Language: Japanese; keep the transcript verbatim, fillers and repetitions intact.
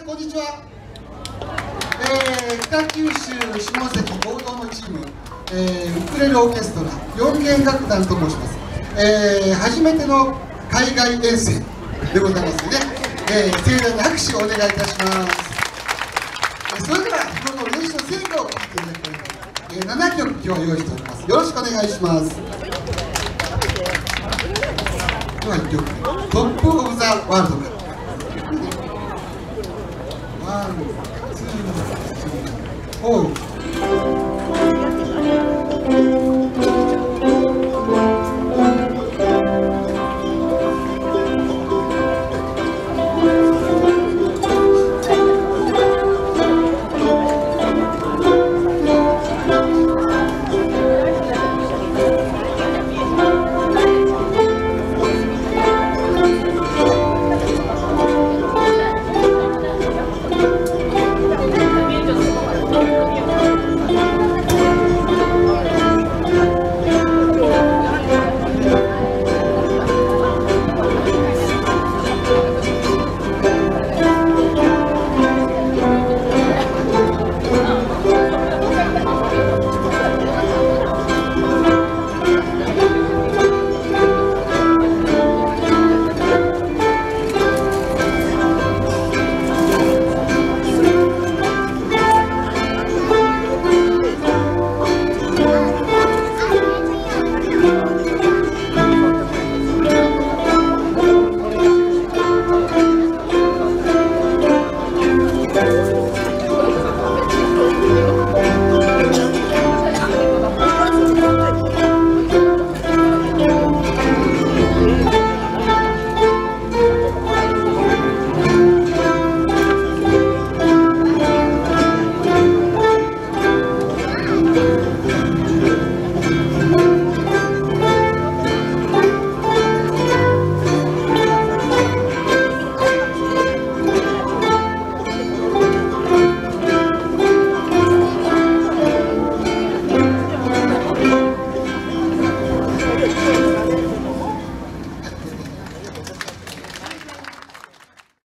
こんにちは。えー、北九州下関合同のチーム、えー、ウクレレオーケストラよん弦楽団と申します。えー、初めての海外遠征でございますね。えー、盛大な拍手をお願いいたします。それではこの練習の成果を聞いていただきたいと思います。えー、ななきょく今日は用意しております。よろしくお願いします。ではいっきょく「トップ・オブ・ザ・ワールド」から。ワン、ツー、スリー、フォー。